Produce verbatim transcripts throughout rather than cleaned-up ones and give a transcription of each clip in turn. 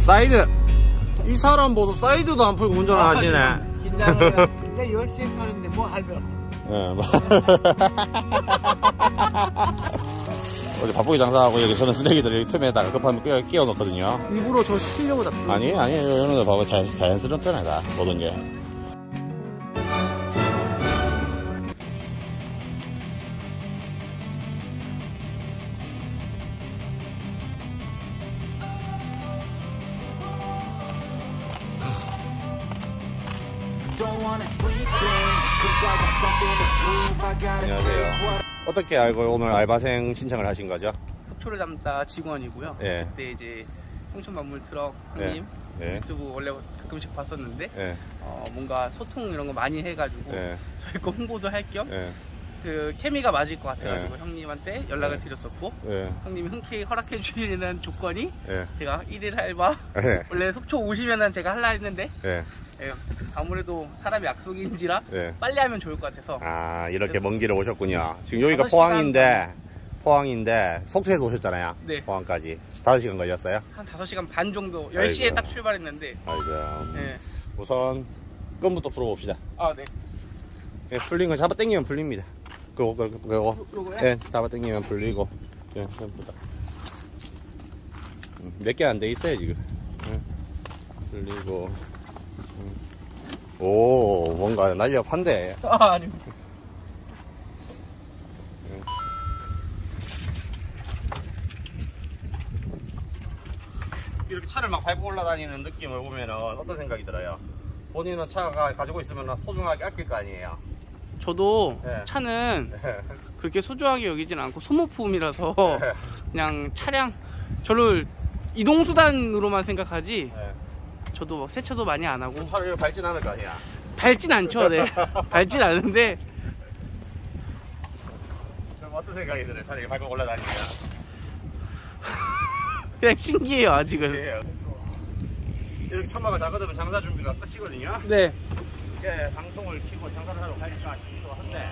사이드. 이 사람 보고 사이드도 안 풀고 운전을 아, 하시네. 긴장을 해. 열 시에 서는데 뭐 하려고. 예, 어제 바쁘게 장사하고 여기 저는 쓰레기들 여기 틈에다가 급하면 끼워, 끼워 넣거든요. 일부러 저 시키려고 잡고. 아니, 아니, 이런 거 봐봐. 자, 자연스럽잖아, 다. 모든 게. 안녕하세요. 어떻게 알고 오늘 알바생 신청을 하신 거죠? 속초를 담다 직원이고요. 예. 그때 이제 홍천만물 트럭 형님 예. 유튜브 원래 가끔씩 봤었는데 예. 어, 뭔가 소통 이런 거 많이 해가지고 예. 저희 거 홍보도 할 겸 예. 그 케미가 맞을 것 같아가지고 예. 형님한테 연락을 예. 드렸었고 예. 형님이 흔쾌히 허락해 주시는 조건이 예. 제가 일 일 알바 예. 원래 속초 오시면은 제가 할라 했는데 예. 예, 아무래도 사람이 약속인지라 예. 빨리 하면 좋을 것 같아서. 아, 이렇게 먼 길을 오셨군요. 지금 여기가 다섯 시간 포항인데 포항인데 속초에서 오셨잖아요. 네. 포항까지 다섯 시간 걸렸어요? 한 다섯 시간 반 정도. 열 시에 아이고. 딱 출발했는데. 아이고야. 네. 우선 끈부터 풀어봅시다. 아, 네. 예, 풀린 거 잡아 당기면 풀립니다. 그거 그거 그거. 요거요? 예, 잡아 당기면 풀리고. 예, 전부 다. 몇 개 안 돼 있어요 지금. 예, 풀리고. 음. 오, 뭔가 날렵한데. 아, 아닙니다. 이렇게 차를 막 밟고 올라다니는 느낌을 보면 어떤 생각이 들어요? 본인은 차가 가지고 있으면 소중하게 아낄 거 아니에요? 저도 네. 차는 네. 그렇게 소중하게 여기진 않고 소모품이라서 네. 그냥 차량 저를 이동수단으로만 생각하지 네. 저도 세차도 많이 안 하고 차를 밟진 않을 거 아니야? 밟진 않죠. 네. 밟진 않은데 그럼 어떤 생각이 들어요? 차를 밟고 올라다니면? 그냥 신기해요 아직은. 예. 이렇게 천막을 다 걷으면 장사 준비가 끝이거든요? 네. 예, 방송을 키고 장사를 하러 갈까 싶기도 한데.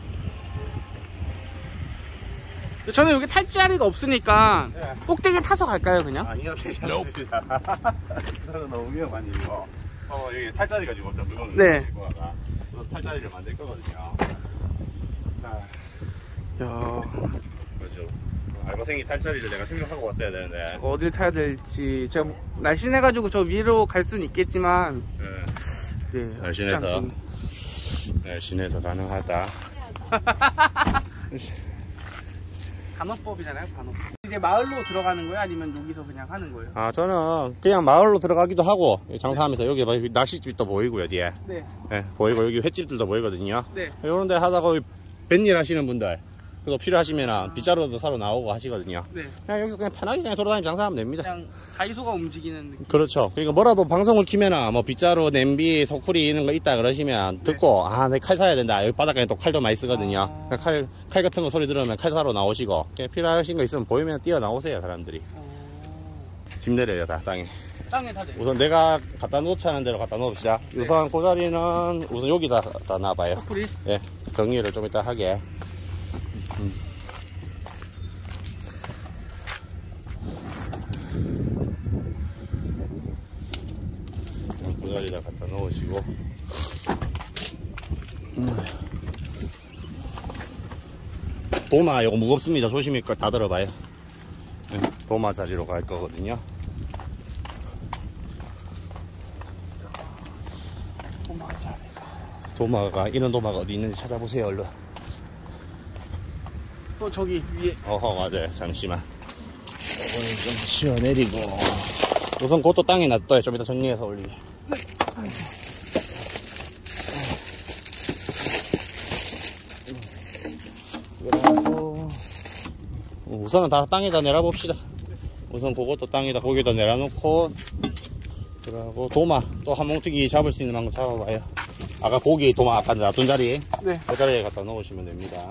저는 여기 탈 자리가 없으니까 네. 꼭대기 타서 갈까요 그냥? 아니요, 괜찮습니다. 그거는 너무 위험한 일이고. 어, 여기 탈자리가 지금 없죠. 물건을 네. 가지고 와가. 그래서 탈자리를 만들 거거든요. 자, 야, 그렇죠. 알바생이 탈자리를 내가 생각하고 왔어야 되는데. 어딜 타야 될지 제가 날씬해가지고 저 위로 갈 수는 있겠지만 네. 네, 날씬해서 쉽지 날씬해서 가능하다. 간호법이잖아요 간호법. 이제 마을로 들어가는 거예요 아니면 여기서 그냥 하는 거예요? 아, 저는 그냥 마을로 들어가기도 하고 장사하면서 여기 막 낚시집도 보이고요 뒤에. 네. 네, 보이고 여기 횟집들도 보이거든요. 네. 이런 데 하다가 뱃일 하시는 분들 그거 필요하시면 아. 빗자루도 사러 나오고 하시거든요. 네. 그냥 여기서 그냥 편하게 그냥 돌아다니면서 장사하면 됩니다. 그냥 다이소가 움직이는 느낌. 그렇죠. 그러니까 뭐라도 방송을 키면은 뭐 빗자루, 냄비, 소쿠리 이런 거 있다 그러시면 듣고 네. 아, 내 칼 사야 된다. 여기 바닷가에 또 칼도 많이 쓰거든요. 아. 칼, 칼 같은 거 소리 들으면 칼 사러 나오시고 그냥 필요하신 거 있으면 보이면 뛰어 나오세요 사람들이. 어... 짐 내려요 다 땅에. 땅에 다 내려. 우선 내가 갖다 놓자는 대로 갖다 놓읍시다. 네. 우선 그 자리는 우선 여기다 다 놔봐요. 소쿠리? 예, 정리를 좀 이따 하게. 음. 그 자리에다 갖다 넣으시고. 음. 도마 이거 무겁습니다. 조심히 다 들어봐요. 네, 도마 자리로 갈 거거든요. 도마 자리. 도마가 이런 도마가 어디 있는지 찾아보세요 얼른. 어 저기 위에. 어허 맞아요. 잠시만. 이거는 좀 치워내리고. 우선 그것도 땅에 놔둬요. 좀 이따 정리해서 올리게. 네. 그리고 우선은 다 땅에다 내려봅시다. 우선 그것도 땅에다 고기도 내려놓고. 그리고 도마 또 한 뭉툭이 잡을 수 있는 만큼 잡아봐요. 아까 고기 도마 아까 놔둔 자리. 네. 그 자리에 갖다 놓으시면 됩니다.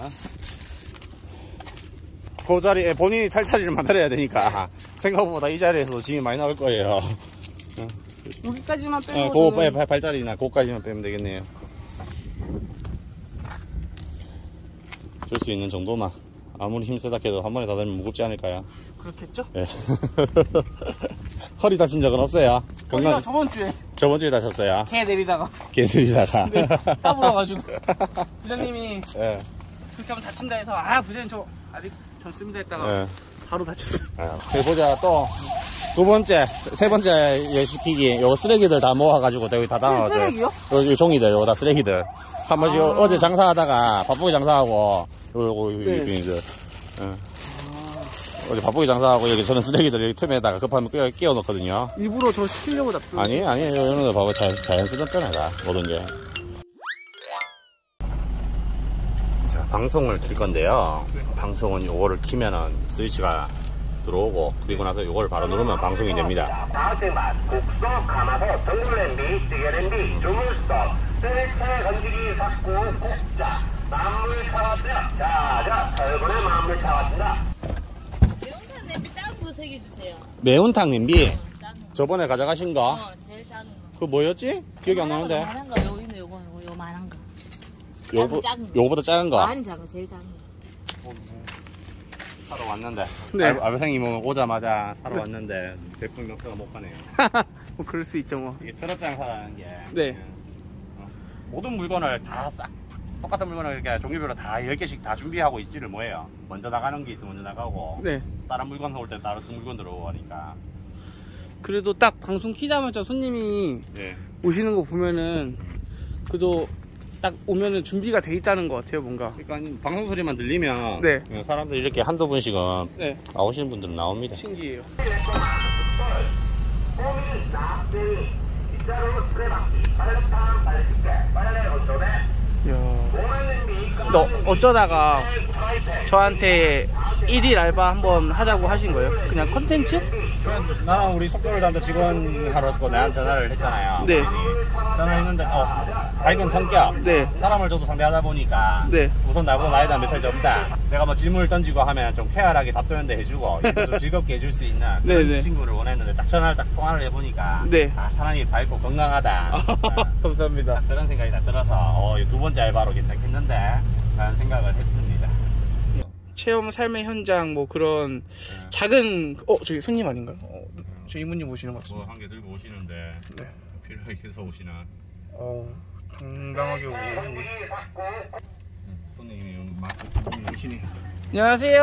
그 자리에 본인이 탈 자리를 만들어야 되니까 생각보다 이 자리에서도 짐이 많이 나올 거예요. 여기까지만 빼고 어, 그 저는... 발, 발자리나 그거까지만 빼면 되겠네요. 줄 수 있는 정도만. 아무리 힘세다 해도 한 번에 다 달면 무겁지 않을까요? 그렇겠죠? 네. 허리 다친 적은 없어요? 건강 저번 주에 저번 주에 다쳤어요? 개 내리다가 개 들이다가. 네, 까불어가지고 부장님이 예. 그렇게 하면 다친다 해서 아 부장님 저 아직 젊습니다 했다가 예. 바로 다쳤어요. 예. 보자 또 두 번째, 세 번째 시키기. 요거 쓰레기들 다 모아가지고 여기 다 담아줘. 쓰레기요? 요, 요 종이들, 요거 다 쓰레기들. 한 번씩 아. 어제 장사하다가 바쁘게 장사하고 요거 네. 이제 예. 어제 바쁘게 장사하고 여기 저는 쓰레기들 여기 틈에다가 급하면 끼워, 끼워 넣거든요. 일부러 저 시키려고 납두. 아니, 아니에요. 이런 거 봐봐. 자연, 자연스럽잖아, 다. 모든 게. 자, 방송을 킬 건데요. 네. 방송은 요거를 키면은 스위치가 들어오고, 그리고 나서 요거를 바로 누르면 방송이 됩니다. 다시맛, 국소, 가마솥, 전골 냄비, 찌개 냄비, 주물석, 쓰레체 건지기 삭구, 국자, 만물 차왔어요. 자, 자, 철분의 만물 차왔습니다. 매운탕 냄비 작은 거 세 개 주세요. 매운탕 냄비. 어, 작은 거. 저번에 가져가신 거. 어, 제일 작은 거. 그거 뭐였지? 기억이 안 나는데. 요만한 거, 요, 있네, 요거, 요거, 요만한 거. 요거, 작은 거. 요거보다 작은 거. 많이 작은 거, 제일 작은 거. 사러 왔는데. 네. 알, 알바생이 뭐 오자마자 사러 왔는데, 제품 명사가 못 가네요. 뭐 그럴 수 있죠 뭐. 이게 트럭 장사라는 게. 네. 어, 모든 물건을 다 싹, 똑같은 물건을 이렇게 종류별로 다 열 개씩 다 준비하고 있지를 뭐예요. 먼저 나가는 게 있으면 먼저 나가고, 네. 다른 물건 올 때 다른 물건 들어오고 하니까. 그래도 딱 방송 키자마자 손님이 네. 오시는 거 보면은 그래도 딱 오면은 준비가 돼 있다는 것 같아요 뭔가. 그러니까 방송 소리만 들리면 네. 사람들 이렇게 한두 분씩은 네. 나오시는 분들은 나옵니다. 신기해요. 꼬미, 낙지, 빗자루, 수레바퀴, 빨래탕, 빨래집게, 빨래 건조대, 이야. 오만 냄비, 너 어쩌다가 저한테 일일 알바 한번 하자고 하신 거예요? 그냥 컨텐츠? 나랑 우리 속도를 담당 직원으로서 내한테 전화를 했잖아요. 네. 전화를 했는데 어, 밝은 성격, 네. 사람을 저도 상대하다 보니까 네. 우선 나보다 나이가 몇 살 적다. 내가 뭐 질문을 던지고 하면 좀 쾌활하게 답변도 해주고 이렇게 좀 즐겁게 해줄 수 있는 그런 네네. 친구를 원했는데 딱 전화를 딱 통화를 해보니까 네. 아 사람이 밝고 건강하다. 어, 감사합니다. 그런 생각이 다 들어서 어, 두 번째 알바로 괜찮겠는데 라는 생각을 했습니다. 체험 삶의 현장 뭐 그런 작은 어 저기 손님 아닌가요? 어, 저 이모님 오시는 것 같습니다. 뭐 한 개 들고 오시는데 네. 필요하게 해서 오시나 어 당당하게 오시고. 손님이 막 오시네요. 안녕하세요.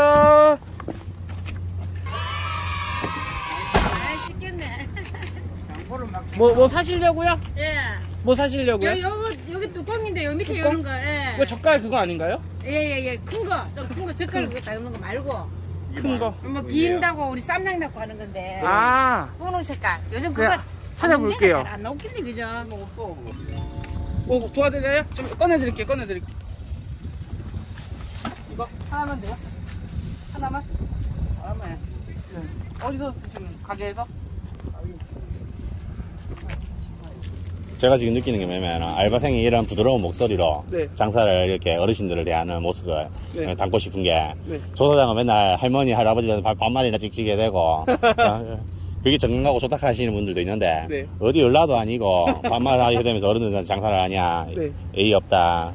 아, 쉽겠네. 뭐 뭐 사시려고요? 예. 뭐 사시려고요? 여, 요거, 여기 뚜껑인데, 여기 밑에 여는 거, 예. 이거 젓갈 그거 아닌가요? 예, 예, 예. 큰 거. 좀 큰 거, 젓갈 그거 다 넣는 거 말고. 큰 거. 뭐, 김다고, 우리 쌈장 넣고 하는 건데. 아 보는 색깔. 요즘 그래, 그거. 찾아볼게요. 안 나오겠네, 그죠? 없어. 뭐 도와드려요? 좀 꺼내드릴게요. 꺼내드릴게요. 이거 하나만 돼요? 하나만? 하나만. 네. 어디서 드시는 가게에서? 제가 지금 느끼는 게 뭐냐면 알바생이 이런 부드러운 목소리로 네. 장사를 이렇게 어르신들을 대하는 모습을 네. 담고 싶은 게 네. 조사장은 맨날 할머니 할아버지한테 반- 반말이나 찍찍이 되고 어, 그게 정ring하고 좋다 하시는 분들도 있는데 네. 어디 연라도 아니고 반말을 하게 되면서 어른들한테 장사를 하냐 네. 예의 없다.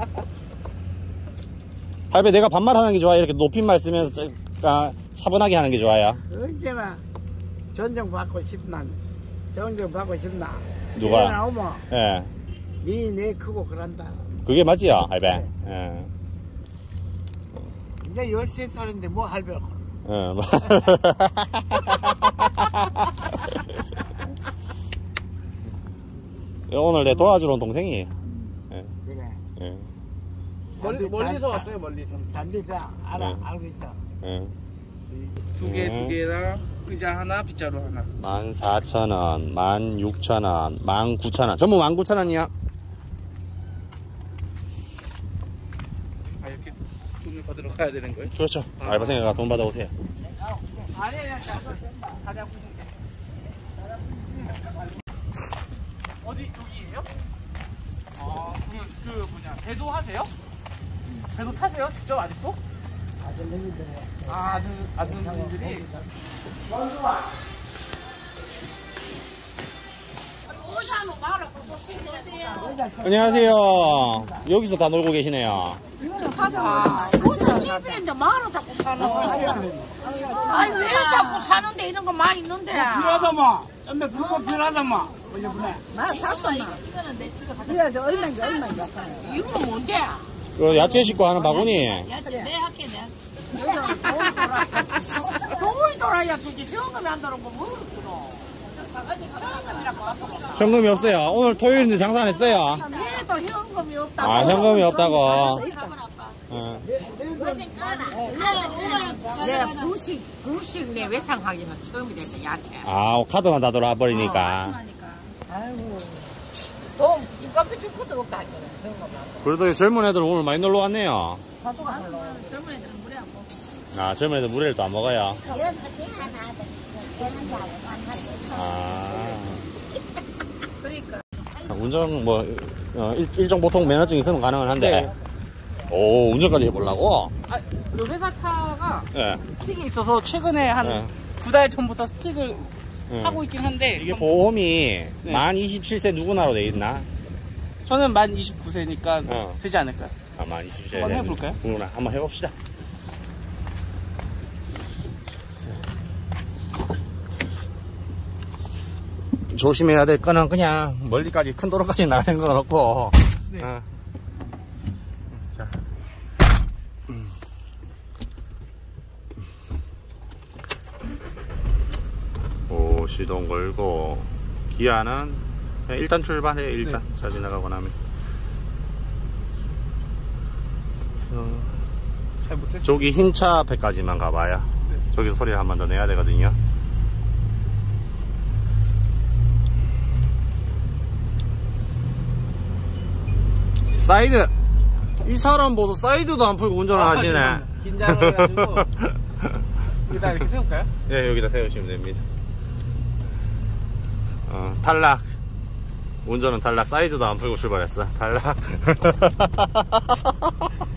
할배 내가 반말하는 게 좋아요? 이렇게 높임말 쓰면서 아, 차분하게 하는 게 좋아요? 언제나 존중받고 싶나 존중받고 싶나 누가? 나오면 예. 니내 크고 그런다. 그게 맞지요 할배? 예. 이제 열세 살인데 뭐 할배고. 어, 뭐. 오늘 내 도와주러 온 동생이. 예, 그래. 예, 멀리, 단디- 멀리서 단- 왔어요. 멀리서. 단디다 알아 네. 알고 있어. 예. 두 개, 음. 두 개랑 의자 하나, 빗자루 하나. 만 사천 원, 만 육천 원, 만 구천 원. 전부 만 구천 원이야. 아, 이렇게 돈을 받으러 가야 되는 거예요? 그렇죠. 알바생이 가 돈 받아오세요. 아니, 아니, 아니. 가자, 보실게. 어디, 여기에요? 아, 그, 그, 뭐냐, 배도 하세요? 배도 타세요? 직접 아직도? 아, 아들, 아들분들이? 안녕하세요. 여기서 다 놀고 계시네요. 이거는 사자. 소자 십일인데 만원 자꾸 사는 거야. 아니 왜 자꾸 사는데 이런 거 많이 있는데. 필요하다마. 근데 그거 필요하다마. 어제 보내. 나 샀어. 이거는 내 집에 갖다 줘. 이거 얼마인지 얼마인지 아까요. 이거는 뭔데? 그 야채 씻고 하는 바구니. 야채 내 할게 내. 돈이 돌아야 주지. 현금이 안 들어오고 뭘 주노. 현금이 없어요. 오늘 토요일인데 장사 안 했어요. 얘도 현금이 없다고. 아, 현금이 없다고. 어. 내가 부식, 부식 내 외상하기는 처음이 됐어, 야채. 아, 카드만 다 돌아버리니까. 아이고. 돈, 이 커피 줄 것도 없다, 이거는. 현금만. 그래도 젊은 애들 오늘 많이 놀러 왔네요. 사도가 별로. 젊은 애들은 물에 안 먹어. 아, 젊은 애들 물회를 또 안 먹어요. 아. 그러니까. 운전 뭐 어, 일, 일정 보통 면허증 있으면 가능은 한데. 네. 오, 운전까지 해보려고? 아, 그 회사 차가 예. 스틱이 있어서 최근에 한 네. 두 달 전부터 스틱을 예. 하고 있긴 한데 이게 좀- 보험이 만 이십칠 세 누구나로 돼 있나? 저는 만 이십구 세니까 어. 되지 않을까요? 아, 만 이십칠 세. 한번 해볼까요? 누구나 한번 해봅시다. 조심해야 될 거는 그냥 멀리까지 큰 도로까지 나가는 건 없고. 네. 어. 자. 음. 오, 시동 걸고 기아는 그냥 일단 출발해요. 일단 차 지나가고 나면. 그래서 잘 못했어요. 저기 흰 차 앞에까지만 가봐요. 저기서 소리를 한 번 더 내야 되거든요. 사이드! 이 사람 보고 사이드도 안 풀고 운전을 아, 하시네. 죄송합니다. 긴장을 해가지고 여기다 이렇게 세울까요? 예, 여기다 세우시면 됩니다. 어, 탈락. 운전은 탈락. 사이드도 안 풀고 출발했어. 탈락.